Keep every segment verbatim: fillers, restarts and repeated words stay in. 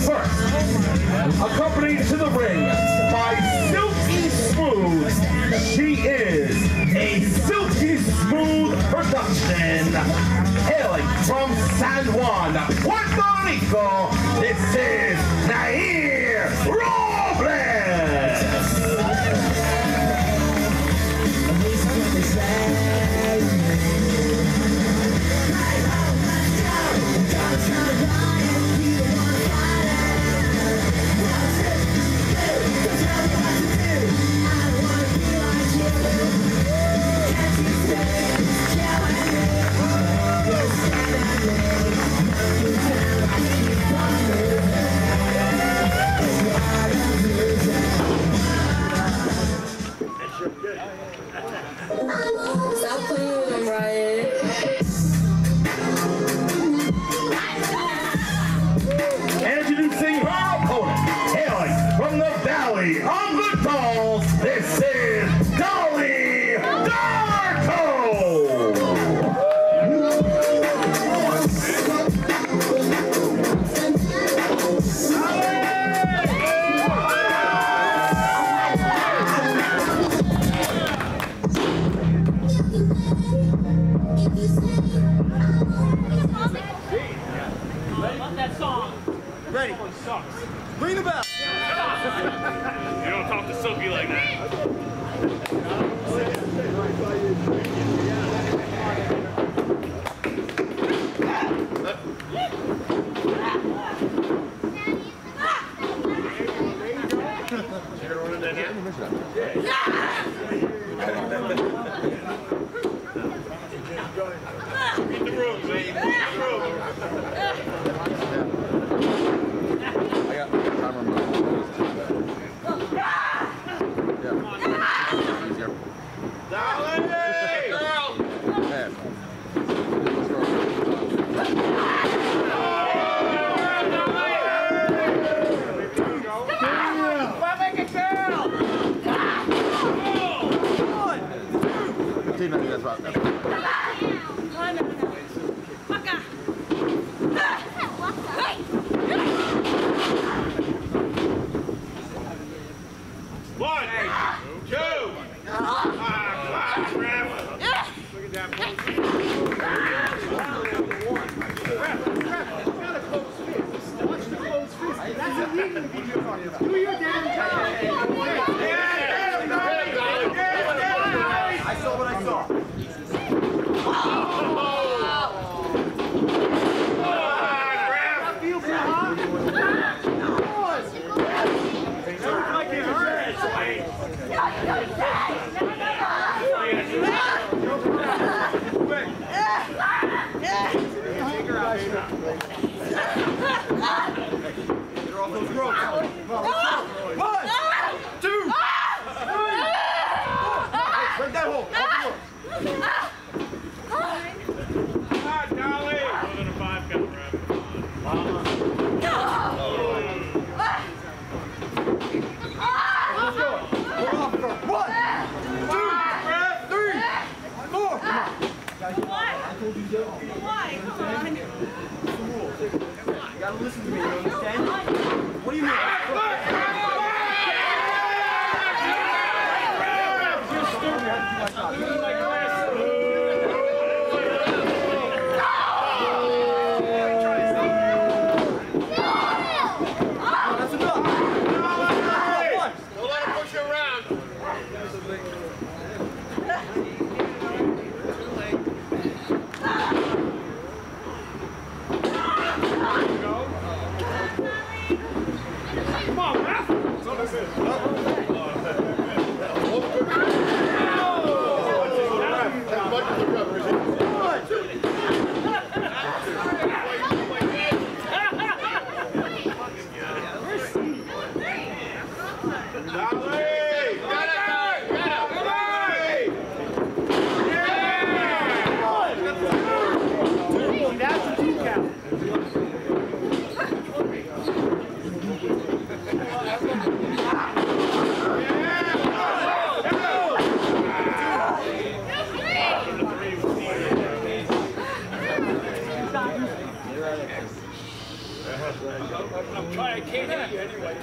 first, accompanied to the ring by Silky Smooth. She is a Silky Smooth production. Hailing from San Juan, Puerto Rico, this is Nair Robles. Stop playing with them, Riot. Introducing her opponent, hailing from the Valley of the Dolls, this is Dolly Darko! Ready? Ring the bell. You don't talk to Silky like that. Read the room, baby. Read the room. One, two, five, ref. Look at that point. Ref, ref, you gotta close fist. Watch the closed fist. That's illegal if you're talking about. Do your damn job. I saw what I saw. One, two, three. Break that hole. Come on, Dolly. More than a five count, ref. Let's go. Hold off the door. One, two, three, four. Come on. Why? I told you so. Why? Come on. You gotta listen to me, you understand? What do you mean? That's enough. Don't let him push you around. Come on, ref! I'm trying, I can't hear you anyway.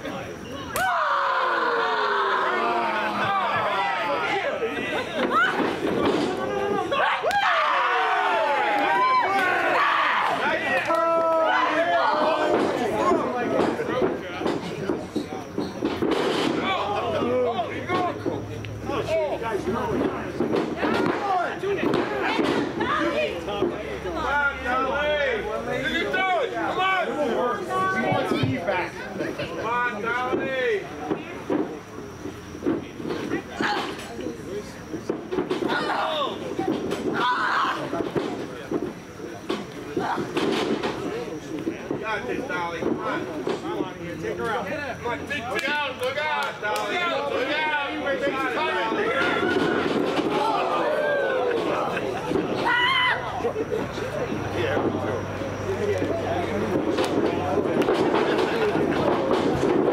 Got this, Dolly. Come on. Take her out. Come on, take look out, look out, Dolly. Look out, look out. You make it yeah,